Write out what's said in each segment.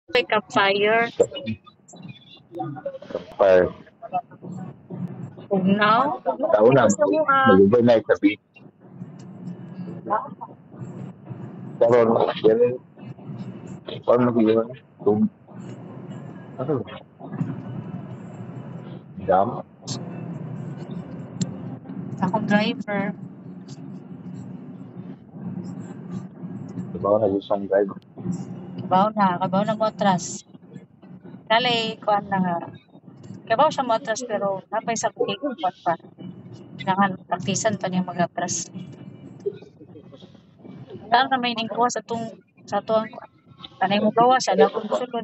May campfire. Fire. Ugnaw. Tao na, Gusto mo mag-overnight sa beach. Karon, yan, paano yun? Ano? Dam? akong driver. Diba na yung drive? Kabaw na mo atras. Dali, kuan na nga. Kabaw siya mo atras pero napay sa kuan pa. Kailangan praktisan pa niya mag-atras. Wala na may ningkuha sa tuang kanay mo gawa siya na kung sulod.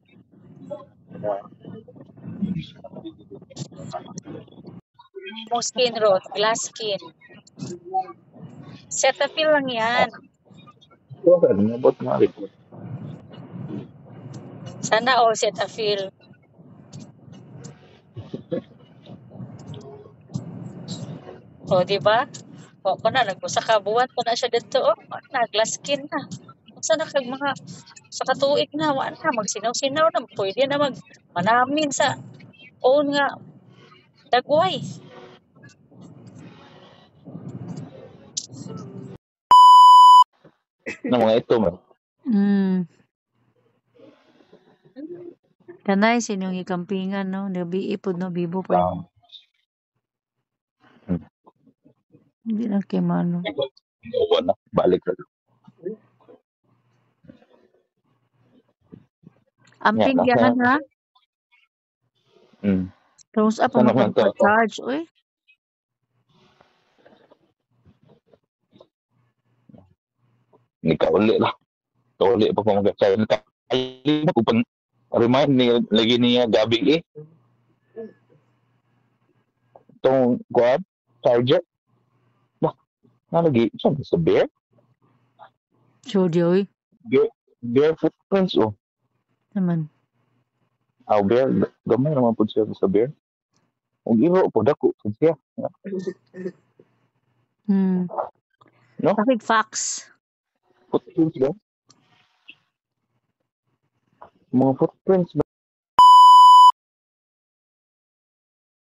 Mo skin road, glass skin. Cetaphil lang yan. So, nabot nga rin. Sana all Cetaphil. O, di ba? O, ko na, nagbusa ka buwan ko na siya dito. O, na, glass skin na. Sa na kag mga sa katuig na, wala na, magsinaw-sinaw na. Pwede na manamin sa own nga dagway. Na mga ito man. Kanay sinyong ikampingan, no? Nabiipod, no? Bibo pa. Hindi na kay mano. Wala, balik na. Amping yahan ha? Close up Sana ang man to ako. magpa-charge, uy. Ni kauli lah. Kauli pa pa mag-charge. Kali mo kung remind ni lagi niya gabi eh. Itong quad, charger. Bah, nalagi. Saan sa bear? Sure, Joey. Bear footprints oh. Naman. Aw bear, gamay naman po siya sa bear. Kung iro po, dako po siya. No? Pakig fax. Footprints ba? Mga footprints ba?